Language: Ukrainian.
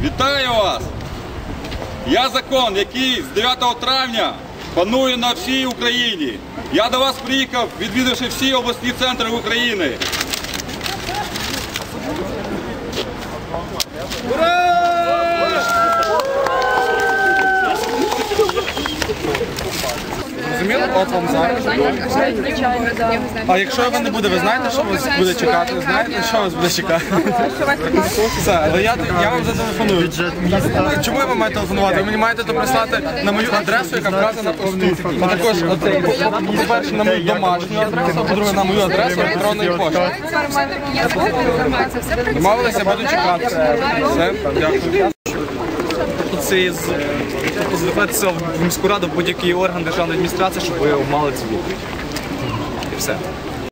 Вітаю вас! Я закон, який з 9 травня панує на всій Україні. Я до вас приїхав, відвідавши всі обласні центри України. Ура! Розуміли? От вам зараз. А якщо його не буде, ви знаєте, що вас буде чекати? Знаєте, що вас буде чекати? Все, але я вам зателефоную. Чому я вам маю телефонувати? Ви мені маєте то прислати на мою адресу, яка вказана ось тут. А також, по-перше, на мою домашню адресу, а по-друге, на мою адресу електронної пошти. Домовилися, буду чекати. Все, дякую. Це звернутися в міську раду, будь-який орган державної адміністрації, щоб ви мали цю відповідь. І все.